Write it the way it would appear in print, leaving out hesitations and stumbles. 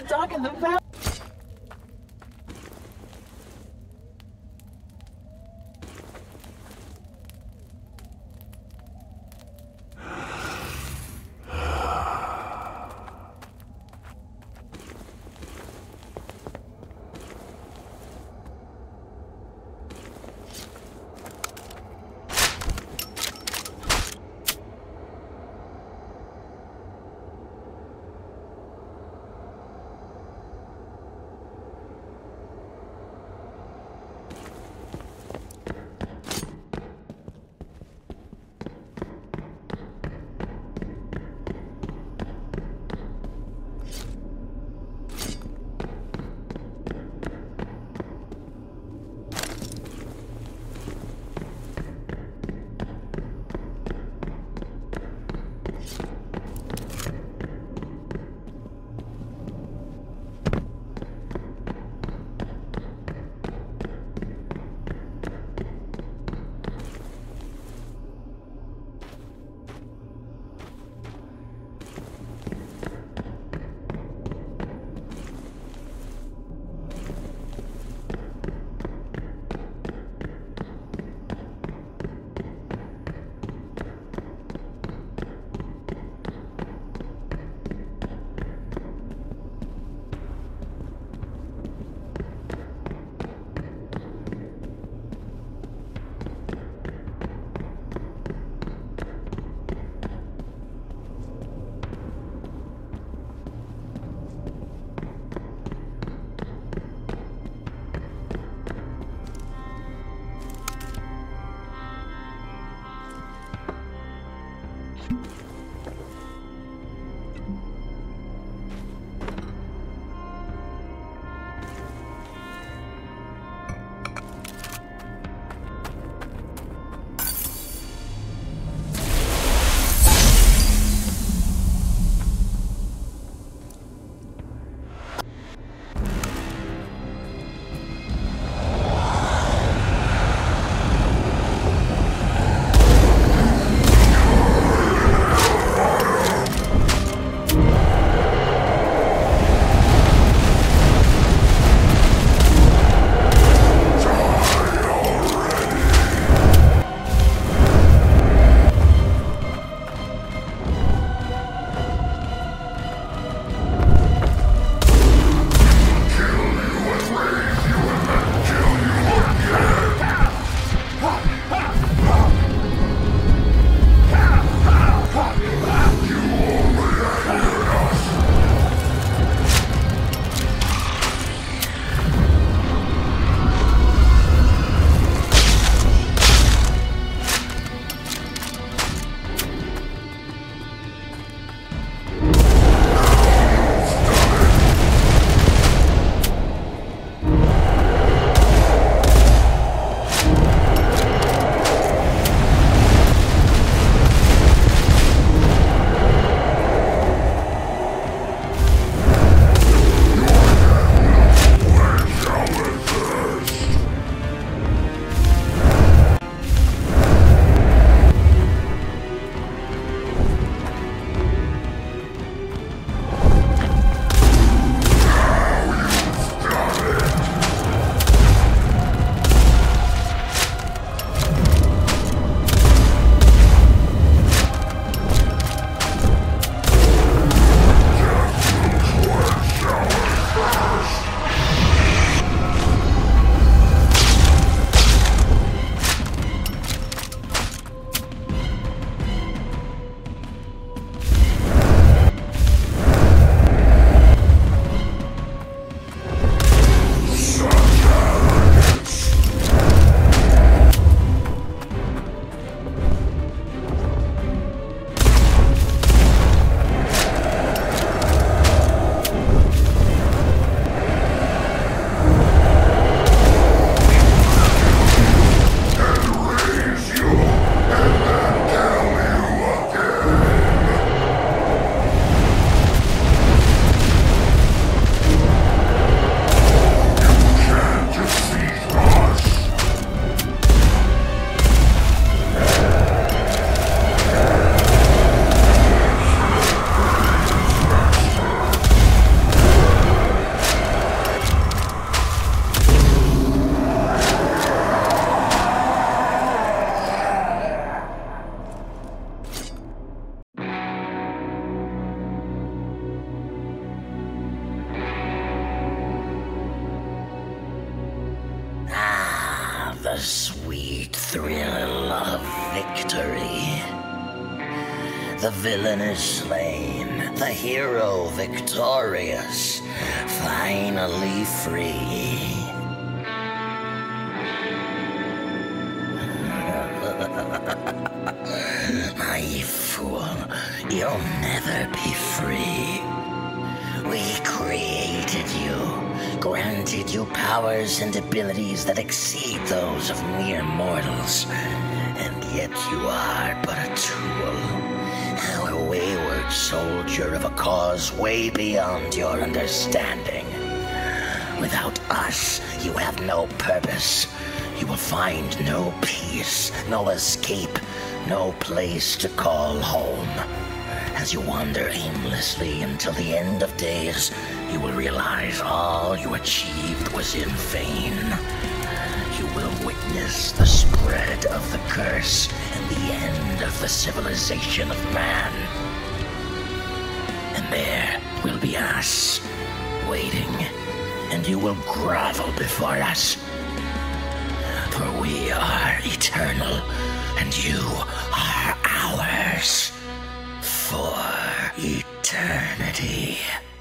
hot dog in the valley. the sweet thrill of victory. The villain is slain, the hero victorious, finally free. Naive fool, you'll never be free. We created you, granted you powers and abilities that exceed those of mere mortals, and yet you are but a tool, a wayward soldier of a cause way beyond your understanding. Without us, you have no purpose. You will find no peace, no escape, no place to call home. As you wander aimlessly until the end of days, you will realize all you achieved was in vain. You will witness the spread of the curse and the end of the civilization of man. And there will be us, waiting, and you will grovel before us. For we are eternal, and you are ours for eternity.